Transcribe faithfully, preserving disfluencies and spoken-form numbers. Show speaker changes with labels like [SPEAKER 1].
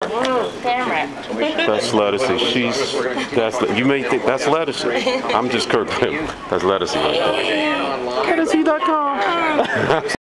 [SPEAKER 1] Mm,
[SPEAKER 2] That's Ledisi. She's that's you may think that's Ledisi. I'm just Kirk. That's Ledisi right there. Ledisi dot com.